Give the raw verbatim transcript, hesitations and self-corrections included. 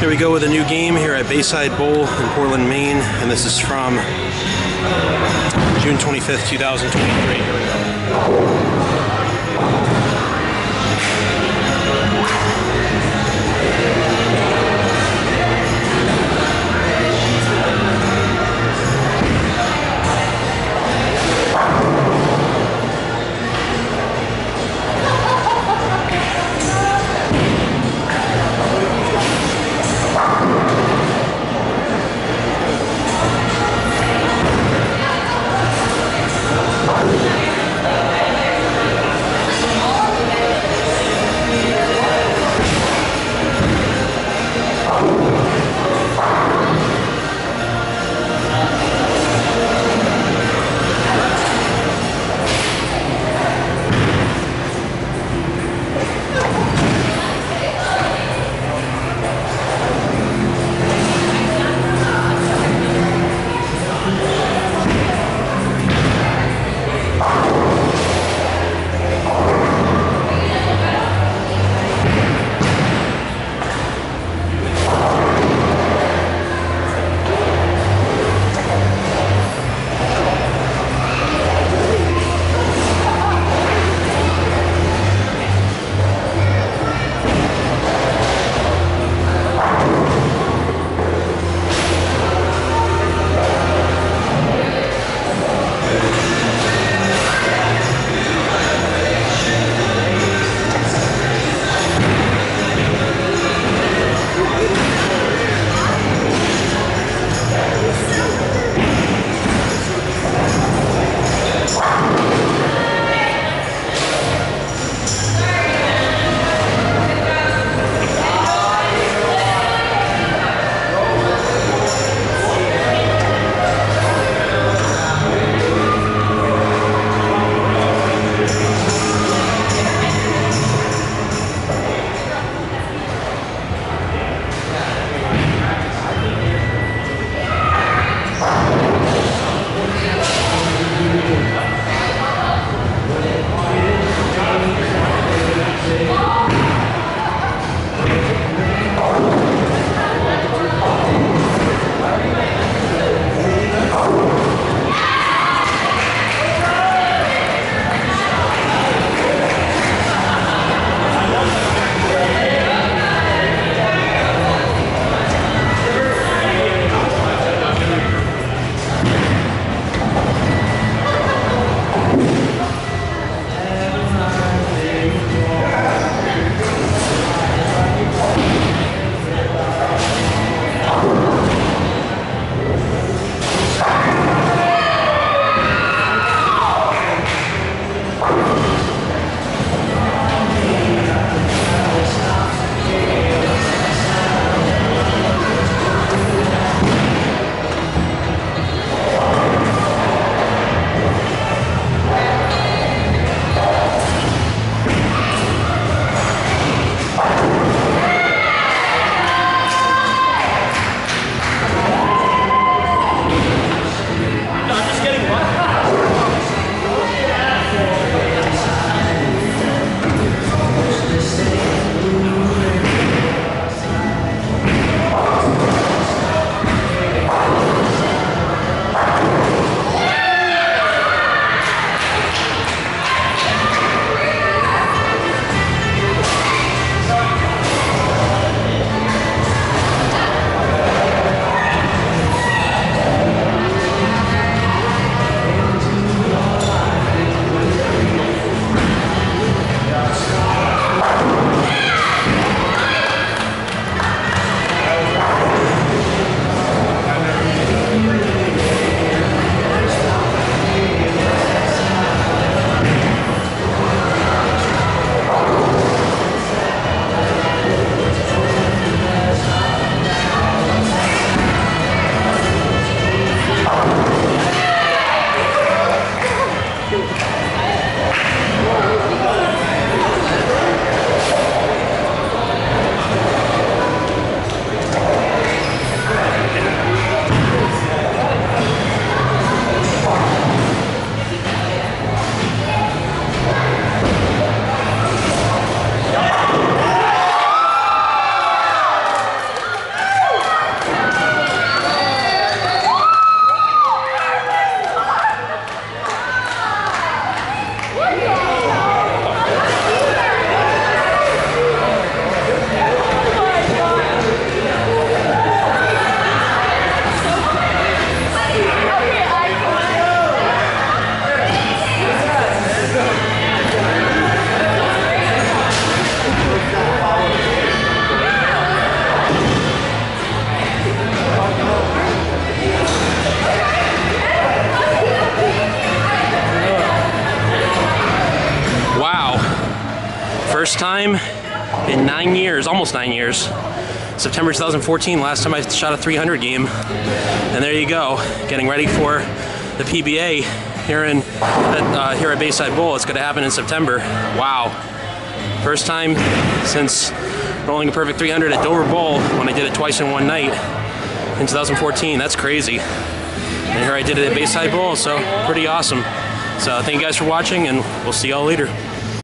Here we go with a new game here at Bayside Bowl in Portland, Maine, and this is from June twenty-fifth, two thousand twenty-three. Here we go. time in nine years, almost nine years. September two thousand fourteen, last time I shot a three hundred game. And there you go, getting ready for the P B A here in uh, here at Bayside Bowl. It's going to happen in September. Wow. First time since rolling a perfect three hundred at Dover Bowl, when I did it twice in one night in two thousand fourteen. That's crazy. And here I did it at Bayside Bowl, so pretty awesome. So thank you guys for watching, and we'll see y'all later.